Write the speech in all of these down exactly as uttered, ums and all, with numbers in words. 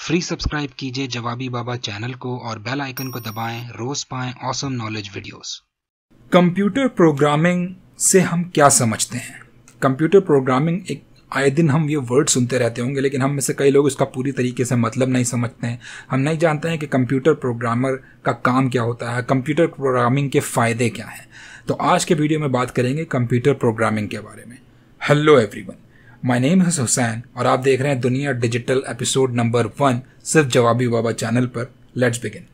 Free subscribe कीजिए जवाबी Baba channel को और बेल आइकन को दबाएं, रोज पाएं awesome knowledge videos. Computer programming से हम क्या समझते हैं? कंप्यूटर प्रोग्रामिंग एक आए दिन हम ये वर्ड सुनते रहते होंगे, लेकिन हम में से कई लोग इसका पूरी तरीके से मतलब नहीं समझते हैं। हम नहीं जानते हैं कि कंप्यूटर प्रोग्रामर का काम क्या होता है, कंप्यूटर प्रोग्रामिंग के फ़ायदे क्या हैं। तो आज के वीडियो में बात करेंगे कंप्यूटर प्रोग्रामिंग के बारे में। Hello everyone, my name is Hussain और आप देख रहे हैं दुनिया डिजिटल एपिसोड नंबर वन, सिर्फ जवाबी बाबा चैनल पर। Let's begin.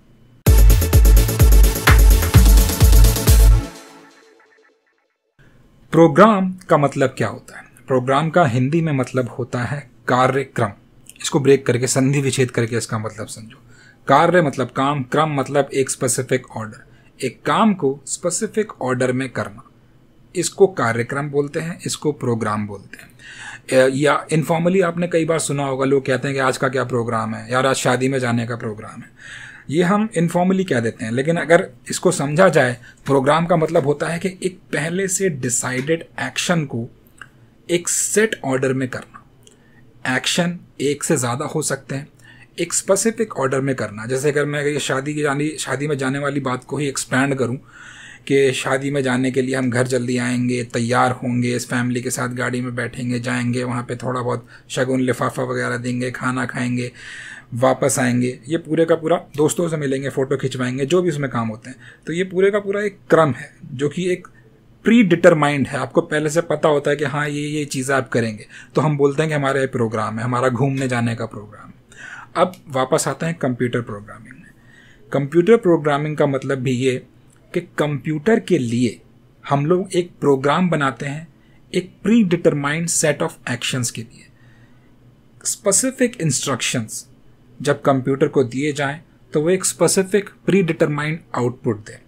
प्रोग्राम का मतलब क्या होता है? प्रोग्राम का हिंदी में मतलब होता है कार्यक्रम। इसको ब्रेक करके, संधि विच्छेद करके इसका मतलब समझो। कार्य मतलब काम, क्रम मतलब एक स्पेसिफिक ऑर्डर। एक काम को स्पेसिफिक ऑर्डर में करना, इसको कार्यक्रम बोलते हैं, इसको प्रोग्राम बोलते हैं। या इनफॉर्मली आपने कई बार सुना होगा, लोग कहते हैं कि आज का क्या प्रोग्राम है यार, आज शादी में जाने का प्रोग्राम है। ये हम इनफॉर्मली कह देते हैं, लेकिन अगर इसको समझा जाए, प्रोग्राम का मतलब होता है कि एक पहले से डिसाइडेड एक्शन को एक सेट ऑर्डर में करना। एक्शन एक से ज़्यादा हो सकते हैं, एक स्पेसिफिक ऑर्डर में करना। जैसे अगर मैं ये शादी की जानी शादी में जाने वाली बात को ही एक्सपैंड करूं कि शादी में जाने के लिए हम घर जल्दी आएंगे, तैयार होंगे, इस फैमिली के साथ गाड़ी में बैठेंगे, जाएंगे, वहाँ पे थोड़ा बहुत शगुन लिफाफा वगैरह देंगे, खाना खाएंगे, वापस आएंगे। ये पूरे का पूरा दोस्तों से मिलेंगे, फ़ोटो खिंचवाएंगे, जो भी उसमें काम होते हैं। तो ये पूरे का पूरा एक क्रम है जो कि एक प्री डिटरमाइंड है। आपको पहले से पता होता है कि हाँ ये ये चीज़ें आप करेंगे, तो हम बोलते हैं कि हमारा ये प्रोग्राम है, हमारा घूमने जाने का प्रोग्राम। अब वापस आते हैं कंप्यूटर प्रोग्रामिंग में। कंप्यूटर प्रोग्रामिंग का मतलब भी ये कि कंप्यूटर के लिए हम लोग एक प्रोग्राम बनाते हैं, एक predetermined set of actions के लिए। स्पेसिफिक इंस्ट्रक्शंस जब कंप्यूटर को दिए जाएं तो वो एक स्पेसिफिक प्री डिटरमाइंड आउटपुट दें।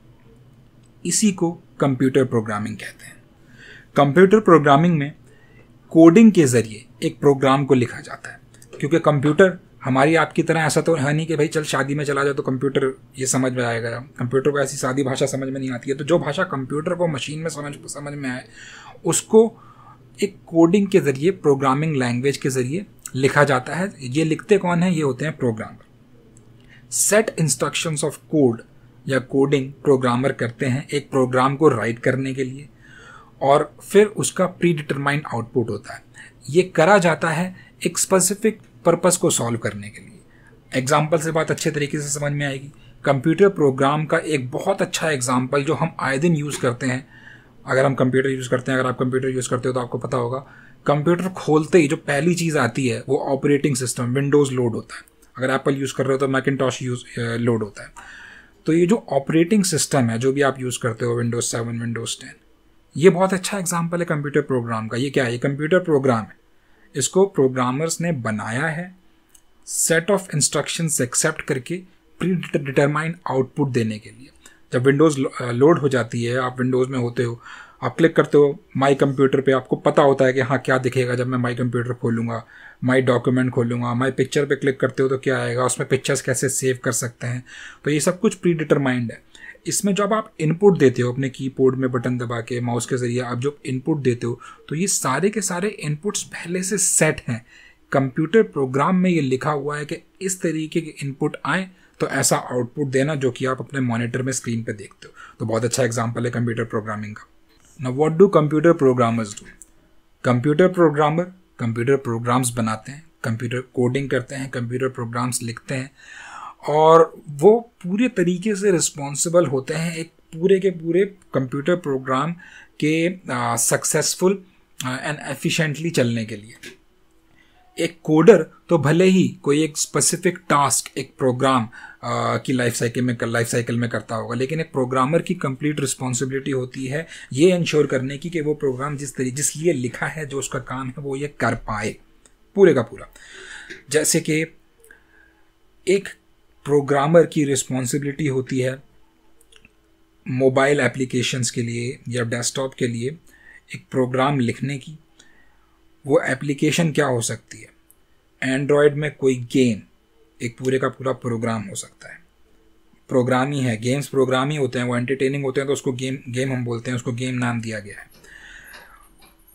इसी को कंप्यूटर प्रोग्रामिंग कहते हैं। कंप्यूटर प्रोग्रामिंग में कोडिंग के ज़रिए एक प्रोग्राम को लिखा जाता है, क्योंकि कंप्यूटर हमारी आपकी तरह ऐसा तो है नहीं कि भाई चल शादी में चला जाए तो कंप्यूटर ये समझ में आएगा। कंप्यूटर को ऐसी सादी भाषा समझ में नहीं आती है। तो जो भाषा कंप्यूटर को मशीन में समझ समझ में आए, उसको एक कोडिंग के ज़रिए, प्रोग्रामिंग लैंग्वेज के ज़रिए लिखा जाता है। ये लिखते कौन है? ये होते हैं programmer. Set instructions of code या कोडिंग प्रोग्रामर करते हैं एक प्रोग्राम को राइट करने के लिए, और फिर उसका प्री डिटरमाइंड आउटपुट होता है। ये करा जाता है एक स्पेसिफिक पर्पस को सॉल्व करने के लिए। एग्जाम्पल से बात अच्छे तरीके से समझ में आएगी। कंप्यूटर प्रोग्राम का एक बहुत अच्छा एग्जाम्पल जो हम आए दिन यूज़ करते हैं, अगर हम कंप्यूटर यूज़ करते हैं, अगर आप कंप्यूटर यूज़ करते हो तो आपको पता होगा, कंप्यूटर खोलते ही जो पहली चीज़ आती है वो ऑपरेटिंग सिस्टम, विंडोज़ लोड होता है। अगर एप्पल यूज़ कर रहे हो तो मैकिनटॉश यूज़ लोड होता है। तो ये जो ऑपरेटिंग सिस्टम है, जो भी आप यूज़ करते हो, विंडोज़ सेवन, विंडोज़ टेन, ये बहुत अच्छा एग्जाम्पल है कंप्यूटर प्रोग्राम का। ये क्या है? ये कंप्यूटर प्रोग्राम है। इसको प्रोग्रामर्स ने बनाया है सेट ऑफ इंस्ट्रक्शंस एक्सेप्ट करके प्री डिटरमाइंड आउटपुट देने के लिए। जब विंडोज़ लोड हो जाती है, आप विंडोज़ में होते हो, आप क्लिक करते हो माई कंप्यूटर पे, आपको पता होता है कि हाँ क्या दिखेगा जब मैं माई कंप्यूटर खोलूँगा, माई डॉक्यूमेंट खोलूँगा, माई पिक्चर पे क्लिक करते हो तो क्या आएगा, उसमें पिक्चर्स कैसे सेव कर सकते हैं। तो ये सब कुछ प्री डिटरमाइंड है। इसमें जब आप इनपुट देते हो अपने कीबोर्ड में बटन दबा के, माउस के ज़रिए आप जो इनपुट देते हो, तो ये सारे के सारे इनपुट्स पहले से सेट हैं। कंप्यूटर प्रोग्राम में ये लिखा हुआ है कि इस तरीके के इनपुट आए तो ऐसा आउटपुट देना, जो कि आप अपने मॉनिटर में स्क्रीन पे देखते हो। तो बहुत अच्छा एग्जाम्पल है कंप्यूटर प्रोग्रामिंग का। Now what do computer programmers do? Computer programmer computer programs बनाते हैं, कंप्यूटर कोडिंग करते हैं, कंप्यूटर प्रोग्राम्स लिखते हैं, और वो पूरे तरीके से रिस्पॉन्सिबल होते हैं एक पूरे के पूरे कंप्यूटर प्रोग्राम के सक्सेसफुल एंड एफिशिएंटली चलने के लिए। एक कोडर तो भले ही कोई एक स्पेसिफिक टास्क एक प्रोग्राम की लाइफ साइकिल में लाइफ साइकिल में करता होगा, लेकिन एक प्रोग्रामर की कंप्लीट रिस्पॉन्सिबिलिटी होती है ये इंश्योर करने की कि वो प्रोग्राम जिस तरीके जिस लिए लिखा है, जो उसका काम है, वो ये कर पाए पूरे का पूरा। जैसे कि एक प्रोग्रामर की रिस्पॉन्सिबिलिटी होती है मोबाइल एप्लीकेशंस के लिए या डेस्कटॉप के लिए एक प्रोग्राम लिखने की। वो एप्लीकेशन क्या हो सकती है? एंड्रॉयड में कोई गेम एक पूरे का पूरा प्रोग्राम हो सकता है। प्रोग्राम ही है, गेम्स प्रोग्राम ही होते हैं, वो एंटरटेनिंग होते हैं, तो उसको गेम गेम हम बोलते हैं, उसको गेम नाम दिया गया है।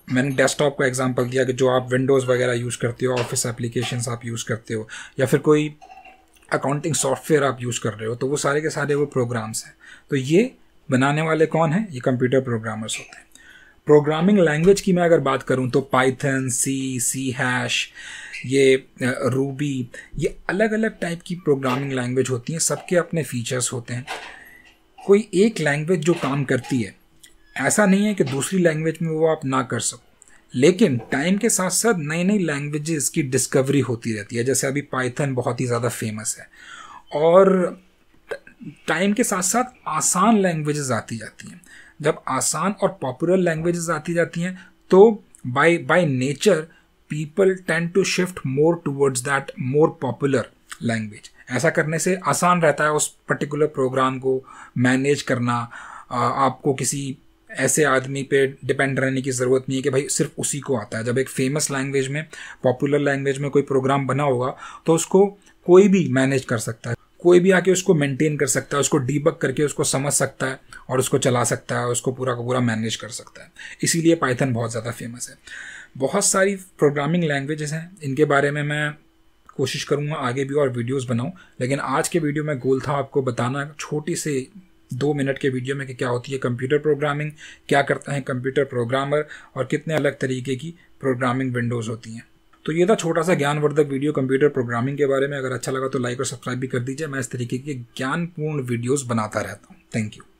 मैंने डेस्कटॉप का एग्जांपल दिया कि जो आप विंडोज़ वगैरह यूज़ करते हो, ऑफिस एप्लीकेशंस आप यूज़ करते हो, या फिर कोई अकाउंटिंग सॉफ्टवेयर आप यूज़ कर रहे हो, तो वो सारे के सारे वो प्रोग्राम्स हैं। तो ये बनाने वाले कौन हैं? ये कंप्यूटर प्रोग्रामर्स होते हैं। प्रोग्रामिंग लैंग्वेज की मैं अगर बात करूं तो पाइथन, सी, सी हैश, ये रूबी, ये अलग अलग टाइप की प्रोग्रामिंग लैंग्वेज होती हैं। सबके अपने फीचर्स होते हैं। कोई एक लैंग्वेज जो काम करती है, ऐसा नहीं है कि दूसरी लैंग्वेज में वो आप ना कर सको, लेकिन टाइम के साथ साथ नई नई लैंग्वेजेस की डिस्कवरी होती रहती है। जैसे अभी पाइथन बहुत ही ज़्यादा फेमस है, और टाइम के साथ साथ आसान लैंग्वेजेस आती जाती हैं। जब आसान और पॉपुलर लैंग्वेजेस आती जाती हैं तो by by nature people tend to shift more towards that more popular language. ऐसा करने से आसान रहता है उस पर्टिकुलर प्रोग्राम को मैनेज करना। आपको किसी ऐसे आदमी पे डिपेंड रहने की ज़रूरत नहीं है कि भाई सिर्फ उसी को आता है। जब एक फेमस लैंग्वेज में, पॉपुलर लैंग्वेज में कोई प्रोग्राम बना होगा तो उसको कोई भी मैनेज कर सकता है, कोई भी आके उसको मेंटेन कर सकता है, उसको डीबग करके उसको समझ सकता है और उसको चला सकता है, उसको पूरा का पूरा मैनेज कर सकता है। इसीलिए पाइथन बहुत ज़्यादा फेमस है। बहुत सारी प्रोग्रामिंग लैंग्वेजेस हैं, इनके बारे में मैं कोशिश करूँगा आगे भी और वीडियोस बनाऊँ, लेकिन आज के वीडियो में गोल था आपको बताना छोटी से दो मिनट के वीडियो में कि क्या होती है कंप्यूटर प्रोग्रामिंग, क्या करता है कंप्यूटर प्रोग्रामर, और कितने अलग तरीके की प्रोग्रामिंग विंडोज़ होती हैं। तो ये था छोटा सा ज्ञानवर्धक वीडियो कंप्यूटर प्रोग्रामिंग के बारे में। अगर अच्छा लगा तो लाइक और सब्सक्राइब भी कर दीजिए। मैं इस तरीके के ज्ञानपूर्ण वीडियोस बनाता रहता हूँ। Thank you.